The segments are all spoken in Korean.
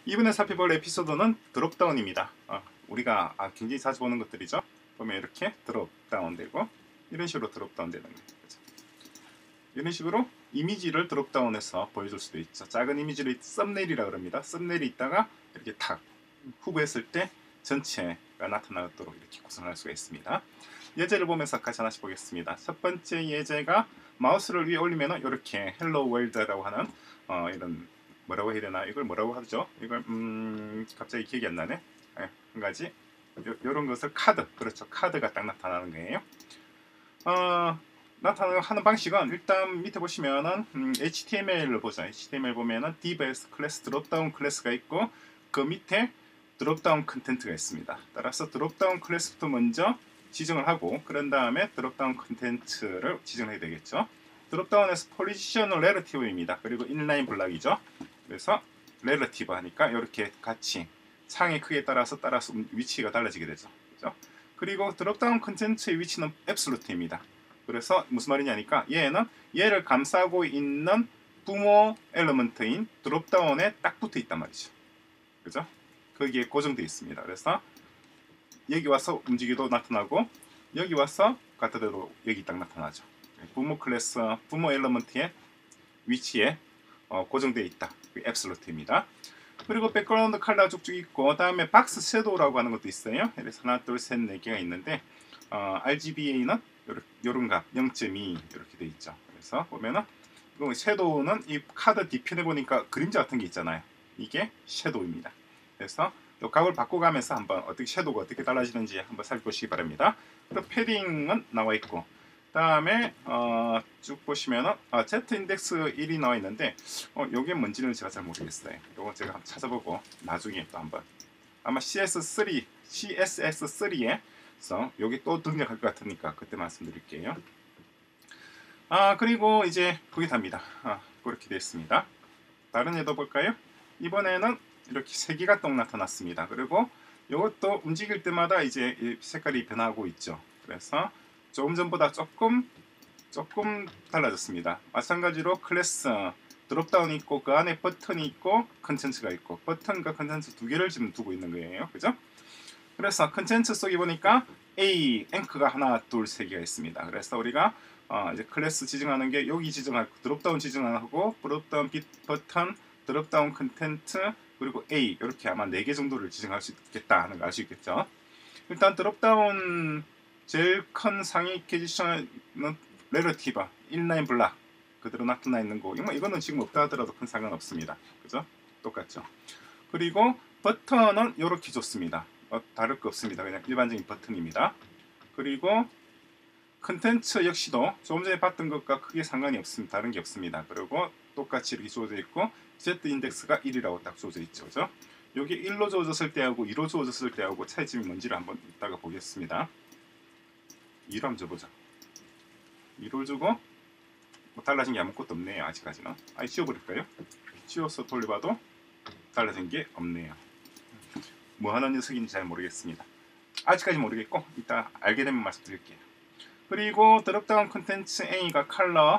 이번에 살펴볼 에피소드는 드롭다운입니다. 우리가 굉장히 자주 보는 것들이죠. 보면 이렇게 드롭다운 되고 이런 식으로 드롭다운 되는 거예요. 그렇죠? 이런 식으로 이미지를 드롭다운해서 보여줄 수도 있죠. 작은 이미지를 썸네일이라고 합니다. 썸네일이 있다가 이렇게 탁 후보했을 때 전체가 나타나도록 이렇게 구성할 수가 있습니다. 예제를 보면서 같이 하나씩 보겠습니다. 첫 번째 예제가 마우스를 위에 올리면 이렇게 헬로 월드라고 하는 이런 뭐라고 해야 되나? 이걸 뭐라고 하죠? 이걸 갑자기 기억이 안 나네. 한 가지 요런 것을 카드, 그렇죠. 카드가 딱 나타나는 거예요. 나타나는 방식은 일단 밑에 보시면은 HTML을 보자. HTML 보면은 divs 클래스 드롭다운 클래스가 있고 그 밑에 드롭다운 컨텐츠가 있습니다. 따라서 드롭다운 클래스부터 먼저 지정을 하고 그런 다음에 드롭다운 컨텐츠를 지정해야 되겠죠. 드롭다운에서 포지션은 렐러티브입니다. 그리고 인라인 블락이죠. 그래서 렐러티브 하니까 이렇게 같이 창의 크기에 따라서 위치가 달라지게 되죠. 그렇죠? 그리고 드롭다운 컨텐츠의 위치는 앱솔루트입니다. 그래서 무슨 말이냐니까 얘를 감싸고 있는 부모 엘리먼트인 드롭다운에 딱 붙어 있단 말이죠. 그죠? 거기에 고정되어 있습니다. 그래서 여기 와서 움직여도 나타나고 여기 와서 같은 여기 딱 나타나죠. 부모 클래스, 부모 엘리먼트의 위치에 고정되어 있다. 앱솔루트입니다. 그리고 백그라운드 컬러 쭉쭉 있고 다음에 박스 섀도우라고 하는 것도 있어요. 그래서 하나, 둘, 셋, 네 개가 있는데 RGBA는 요런 값 0.2 이렇게 돼 있죠. 그래서 보면은 섀도우는 이 카드 뒤편에 보니까 그림자 같은 게 있잖아요. 이게 섀도우입니다. 그래서 이 값을 바꿔가면서 한번 섀도우가 어떻게 달라지는지 한번 살펴보시기 바랍니다. 그리고 패딩은 나와 있고 다음에 쭉 보시면은 Z 인덱스 1이 나와 있는데 요게 뭔지는 제가 잘 모르겠어요. 요거 제가 한번 찾아보고 나중에 또 한번 아마 CSS3에서 요게 또 등장할 것 같으니까 그때 말씀드릴게요. 그리고 이제 그게 답니다. 그렇게 되어 있습니다. 다른 예도 볼까요? 이번에는 이렇게 세 개가 또 나타났습니다. 그리고 이것도 움직일 때마다 이제 색깔이 변하고 있죠. 그래서 조금 전보다 조금 달라졌습니다. 마찬가지로 클래스 드롭다운이 있고 그 안에 버튼이 있고 컨텐츠가 있고 버튼과 컨텐츠 두 개를 지금 두고 있는 거예요. 그죠? 그래서 컨텐츠 속에 보니까 A 앵커가 하나, 둘, 세 개가 있습니다. 그래서 우리가 이제 클래스 지정하는 게 여기 지정하고 드롭다운 지정하고 드롭다운 버튼, 드롭다운 컨텐츠 그리고 A 이렇게 아마 4개 정도를 지정할 수 있겠다 하는 거 알 수 있겠죠. 일단 드롭다운 제일 큰 상위 포지션은 렐러티브 인라인 블락 그대로 나타나 있는 거. 이거는 지금 없다 하더라도 큰 상관없습니다. 그죠? 똑같죠. 그리고 버튼은 이렇게 좋습니다. 다를 거 없습니다. 그냥 일반적인 버튼입니다. 그리고 컨텐츠 역시도 조금 전에 봤던 것과 크게 상관이 없습니다. 다른 게 없습니다. 그리고 똑같이 이렇게 주어져 있고 Z 인덱스가 1이라고 딱 주어져 있죠. 그죠? 여기 1로 주어졌을 때하고 2로 주어졌을 때하고 차이점이 뭔지를 한번 이따가 보겠습니다. 2로 한번 줘보자. 2를 주고 뭐 달라진 게 아무것도 없네요. 아직까지는. 지워버릴까요? 지워서 돌려봐도 달라진 게 없네요. 뭐 하는 녀석인지 잘 모르겠습니다. 아직까지 모르겠고 이따 알게 되면 말씀드릴게요. 그리고 드롭다운 컨텐츠 A가 컬러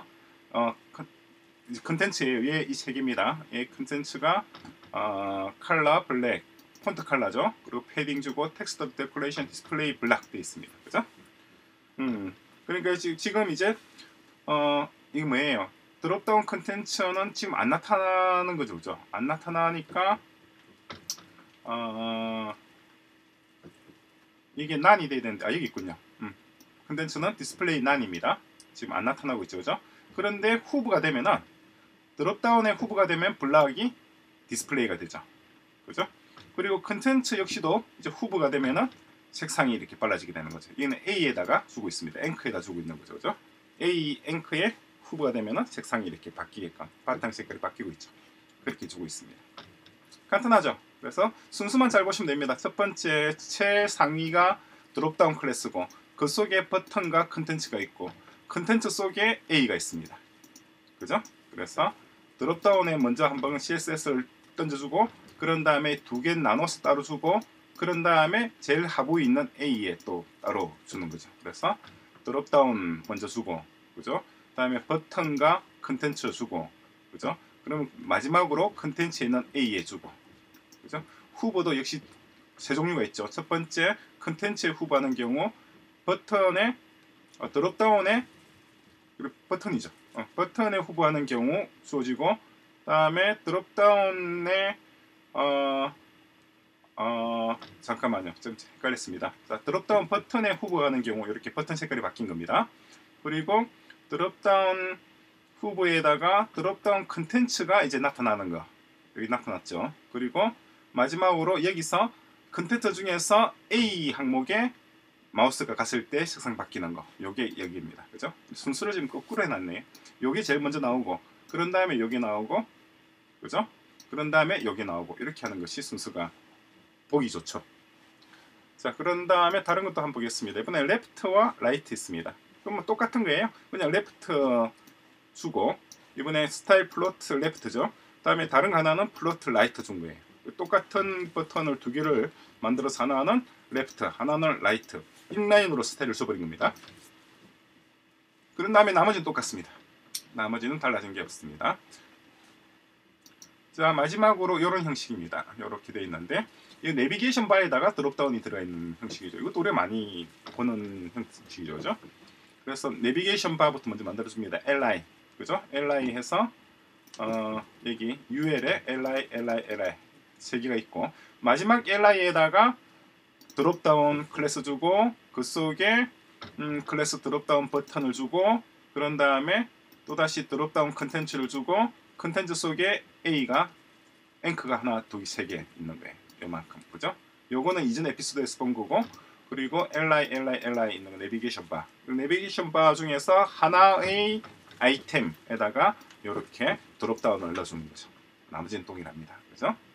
컨텐츠에 위에 이 세 개입니다. 이 컨텐츠가 컬러 블랙 폰트 컬러죠. 그리고 패딩 주고 텍스트 데코레이션 디스플레이 블락 되어 있습니다. 그죠? 그러니까 지금 이제 이게 뭐예요? 드롭다운 컨텐츠는 지금 안 나타나는 거죠. 그죠? 안 나타나니까 이게 난이 돼야 되는데 여기 있군요. 컨텐츠는 디스플레이 난입니다. 지금 안 나타나고 있죠. 그죠? 그런데 후브가 되면은 드롭다운의 후브가 되면 블락이 디스플레이가 되죠. 그죠? 그리고 컨텐츠 역시도 이제 후브가 되면은 색상이 이렇게 빨라지게 되는 거죠. 얘는 A에다가 주고 있습니다. 앵커에다 주고 있는 거죠. 그죠? A 앵커에 후브가 되면은 색상이 이렇게 바뀌게끔 바탕 색깔이 바뀌고 있죠. 그렇게 주고 있습니다. 간단하죠? 그래서 순수만 잘 보시면 됩니다. 첫 번째 최상위가 드롭다운 클래스고 그 속에 버튼과 컨텐츠가 있고 컨텐츠 속에 A가 있습니다. 그죠? 그래서 드롭다운에 먼저 한번 CSS를 던져주고 그런 다음에 두 개 나눠서 따로 주고 그런 다음에 제일 하부에 있는 A에 또 따로 주는 거죠. 그래서 드롭다운 먼저 주고 그죠? 다음에 버튼과 컨텐츠 주고 그죠? 그러면 마지막으로 컨텐츠에 있는 A에 주고 그죠? 후보도 역시 세 종류가 있죠. 첫 번째 컨텐츠에 후보하는 경우 버튼에 드롭다운에 버튼이죠. 버튼에 후보하는 경우 주어지고 다음에 드롭다운에 잠깐만요. 좀 헷갈렸습니다. 자, 드롭다운 버튼에 후보하는 경우 이렇게 버튼 색깔이 바뀐 겁니다. 그리고 드롭다운 후보에다가 드롭다운 컨텐츠가 이제 나타나는 거. 여기 나타났죠. 그리고 마지막으로 여기서 컨텐츠 중에서 A 항목에 마우스가 갔을 때 색상 바뀌는 거. 요게 여기입니다. 그죠? 순서를 지금 거꾸로 해놨네. 요게 제일 먼저 나오고 그런 다음에 여기 나오고 그죠? 그런 다음에 여기 나오고 이렇게 하는 것이 순서가 보기 좋죠. 자, 그런 다음에 다른 것도 한번 보겠습니다. 이번에 레프트와 라이트 있습니다. 그럼 뭐 똑같은 거예요. 그냥 레프트 주고 이번에 스타일 플로트 레프트죠. 다음에 다른 하나는 플로트 라이트 준 거예요. 똑같은 버튼을 두 개를 만들어서 하나는 레프트, 하나는 라이트 인라인으로 스타일을 줘버린 겁니다. 그런 다음에 나머지는 똑같습니다. 나머지는 달라진 게 없습니다. 자, 마지막으로 이런 형식입니다. 이렇게 되어 있는데 이 내비게이션 바에다가 드롭다운이 들어있는 형식이죠. 이것도 우리가 많이 보는 형식이죠. 그죠? 그래서 내비게이션 바부터 먼저 만들어줍니다. li 그죠? li 해서 여기 ul에 li 세 개가 있고 마지막 li에다가 드롭다운 클래스 주고 그 속에 클래스 드롭다운 버튼을 주고 그런 다음에 또다시 드롭다운 컨텐츠를 주고 컨텐츠 속에 A가 앵크가 하나, 둘, 세 개 있는 거예요. 요만큼 그죠? 요거는 이전 에피소드에서 본 거고 그리고 li 있는 거 내비게이션 바. 내비게이션 바 중에서 하나의 아이템에다가 이렇게 드롭다운을 넣어주는 거죠. 나머지는 동일합니다. 그죠?